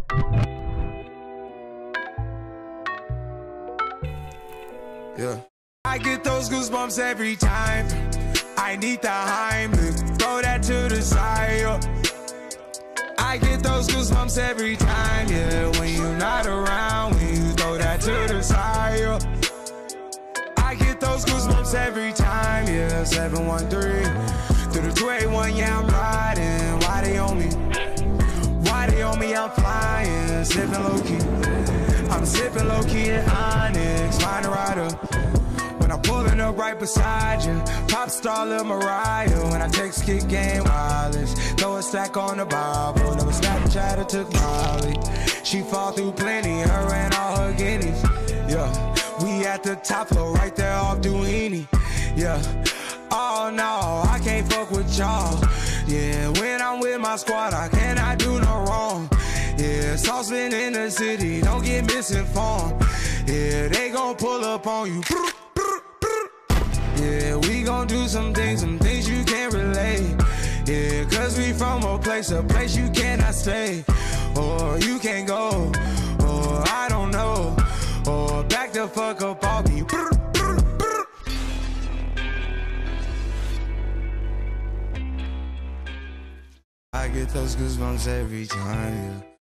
Yeah. I get those goosebumps every time. I need the Heimlich, throw that to the side. I get those goosebumps every time, yeah. When you're not around, when you throw that to the side. I get those goosebumps every time, yeah. 713 through the 281, yeah, I'm riding. Why they on me? Why they on me? I'm flying, sipping low key. I'm sipping low key in Onyx, find a rider. When I'm pulling up right beside you, pop star Lil Mariah. When I text kick game wireless, throw a stack on the Bible. Never Snapchat or took Molly. She fall through plenty, her and all her guineas. Yeah, we at the top floor, right there off Duini. Yeah, oh no, I can't fuck with y'all. Yeah, when I'm with my squad, I cannot do no wrong. Yeah, saucepan in the city, don't get misinformed. Yeah, they gon' pull up on you. Yeah, we gon' do some things you can't relate. Yeah, cause we from a place you cannot stay. Or you can't go, or I don't know. Or back the fuck up off me. I get those goosebumps every time, yeah.